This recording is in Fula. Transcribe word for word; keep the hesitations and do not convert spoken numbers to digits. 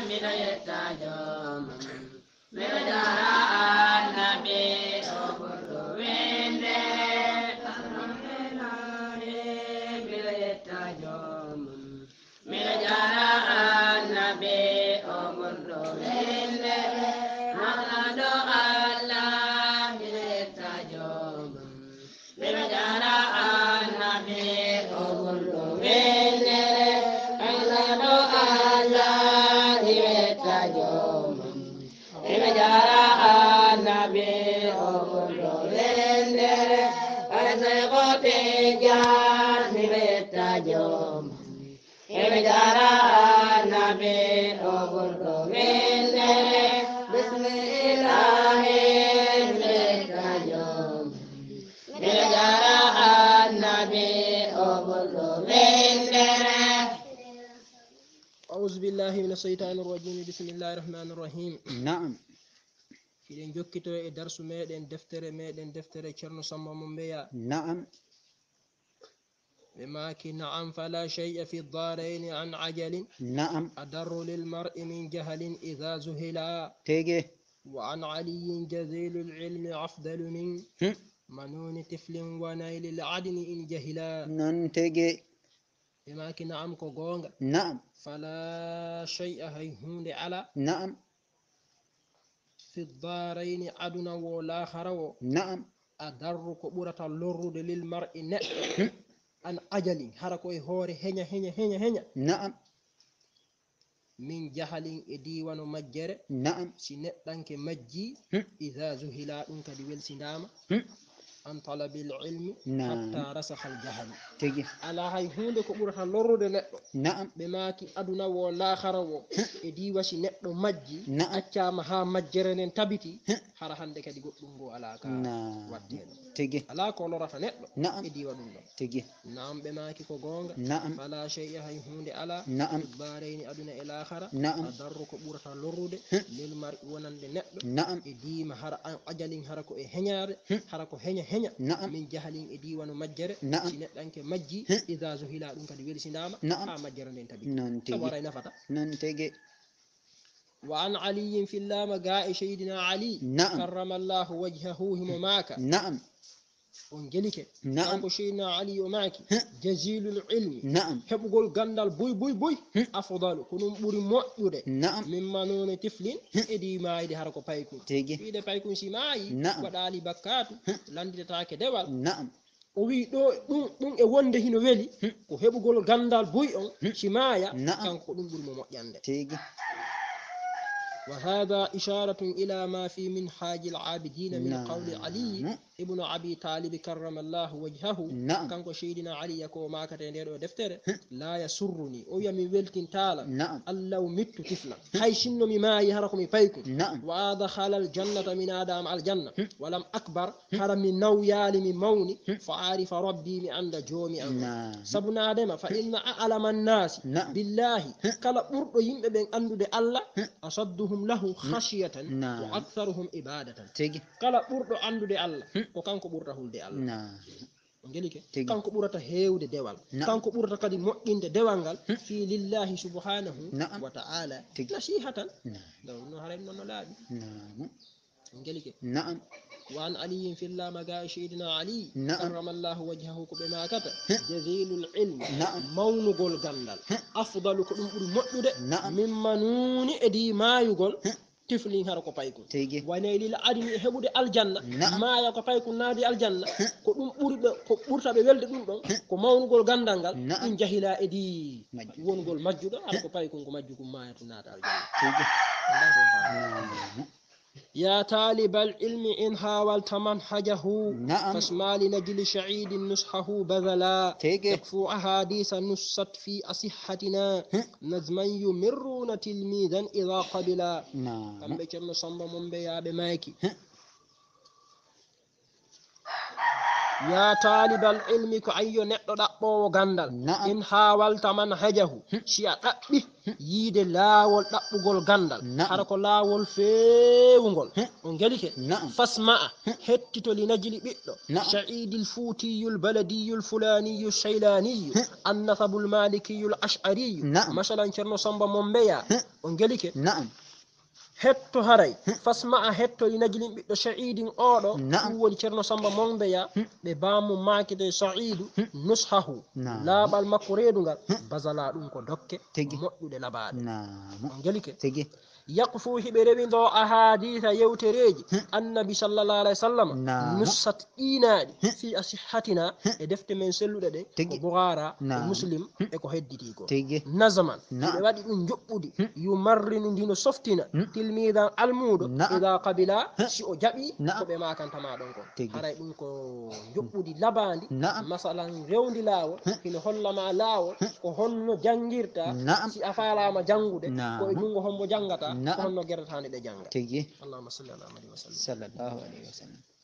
mila yetta jom mila jara nabi oburdo wende mila yetta jom mila jara nabi oburdo wende malado Allah mila yetta jom mila jara nabi oburdo wende malado Allah mila yetta jom mila jara nabi oburdo wende asay qote jan mila yetta jom mila jara nabi oburdo wende bismillah mila yetta jom mila jara nabi oburdo wende. أعوذ بالله من الشيطان الرجيم بسم الله الرحمن الرحيم. نعم. إذن جوكتو درس ميدن دفتر ميدن دفتر كرنو سما مبيا. نعم. بماك نعم فلا شيء في الدارين عن عجل. نعم. أدر للمرء من جهل إذا زهلا. تيجي. وعن علي جزيل العلم أفضل من منون طفل ونيل العدن إن جهلا. نن تيجي. بماك نعم كوغونغ. نعم. فلا شيء هيهون على. نعم. في الدارين أدنى ولا خرو. نعم. أدر كبرة اللرد للمرء نأ أن أجل حركو هوري هنيا هنيا هنيا هنيا. نعم. من جهل إديوان مجر. نعم. سنة دانك مجي إذا زهلا انك ديول سنام أن طلب العلم. نعم. حتى رسخ الجهل. تيجي. على هاي هون كبرة اللرد نأ. نعم. بماكي أدنى ولا خرو إديوا سنة مجي. نعم. أتشام ها مجرن تبتي حرهان دك دي غدو على كا. نعم. واتين. تيجي. على كولورا فنت. نعم. إديوا دون. تيجي. نعم بماكي كوغونغ. نعم. فلا شيء هاي هون على. نعم. بارين أدنى إلى آخر. نعم. أدر كبرة اللرد للمرء ونن نأ. نعم. إديما هر أجل هركو هنيار هركو هنيا هنيا. نعم. من جهل إديوان مجر. نعم. سنة دانك مجي إذا زهلا دونك ديول سنام. نعم. ها مجرن تبتي. نن تيجي. سواري نفتا. نن تيجي. وعن علي في الله مقاء سيدنا علي. نعم. كرم الله وجهه هم معك. نعم. ونجلك. نعم. كان سيدنا علي ومعك. جزيل العلم. نعم. هبقول غندال بوي بوي بوي. أفضل كنون بوري مؤيد. نعم. مما نون طفلين. إدي ما إدي هركو بايكون. تيجي. إدي بايكون سيماي. نعم. ودالي بكاتو. لاندي تاكي دوال. نعم. o wi ɗo ɗum ɗum e wonde hino weli ko heɓugol gandal boy on simaya kanko ɗum ɓuri mo moƴƴande. وهذا إشارة إلى ما في منهاج العابدين من نعم. قول علي ابن أبي طالب كرم الله وجهه. نعم. كان سيدنا علي يكو ما كتندير دفتر لا يسرني أو يمي ولكن تعالى. نعم. الله مت طفلا هاي شنو مما يهركم بايكم. نعم. وأدخل الجنة من آدم على الجنة ولم أكبر حرم من نويال من موني فعارف ربي من عند جومي. نعم. سبنا آدم فإن أعلم الناس. نعم. بالله كلا برضو يمبي بين أندو دي الله أصدهم له خشية. نعم. وأكثرهم إبادة. تيجي. كلا برضو أندو دي الله ko kanko ɓurata hulde Allah. نعم. ngelike kanko ɓurata heewde dewal kanko ɓurata kadi moƴƴinde dewal ngal fi lillahi subhanahu wa ta'ala nasihatan daw no haren non no laaɓi. ngelike وعن علي في الله مقا سيدنا علي كرم الله وجهه كبما كتا جزيل العلم مون غول غندال أفضل كدوم ɓuri moƴƴude min manuni edi mayugol tiflin hara ko payko wane lil adimi e hebude aljanna maya ko payko naadi aljanna ko ɗum ɓuri ɓe ko ɓurta ɓe welde ɗum ɗon ko mawnugol gandal ngal ɗum jahila edi wongol majjuɗo hara ko payko ko majju kum maya to naata aljanna. يا طالب العلم إن حاولت منهجه فاسمع لنجل شعيد نصحه بذلا يكفو أحاديث نصت في أصحتنا نظما يمرون تلميذا إذا قبلا. كم بيشرنا صنب من بيا بمايكي ya talibal ilmi ko ayyo neɗɗo ɗaɓɓowo gandal in hawalta man hajahu si a ɗaɓɓi yiide laawol ɗaɓɓugol gandal hara ko laawol feewugol o gelike fasma'a hettito li najli ɓiɗɗo saidil fuutiyul baladiyul fulaniyu shaylaniyu annasabul malikiyul ash'ariyu masalan ceerno samba mombeya o gelike hetto haray fasma'a hetto li najlin ɓiɗɗo saidin oɗo ɗum woni ceerno samba mombeya ɓe bammo makide saidu nushahu laaɓal makko reedugal basala ɗum ko dokke moƴƴuɗe labaɗe on gelike yakfu hiɓe rewido ahaditha yewtereji annabi sallallah alah w sallam nussat ɗinaɗi fi asihatina e defte men selluɗe ɗe ko bouhara e muslim e ko hedditigo nasaman hiɓe waɗi ɗum joɓɓudi yumarrinu ndino softina tilmidan almuɗo ida kabila si o jaɓi koɓe makantama ɗon kon haray ɗum ko joɓɓudi labadi masalan rewdi lawol hino hollama lawol ko honno jangirta si a falama jangude ko e jungo hombo jangata ko honno guerdatande ɗe janga allahuma salli ala muhammadi wa sallam sallallahu alayhi wa sallam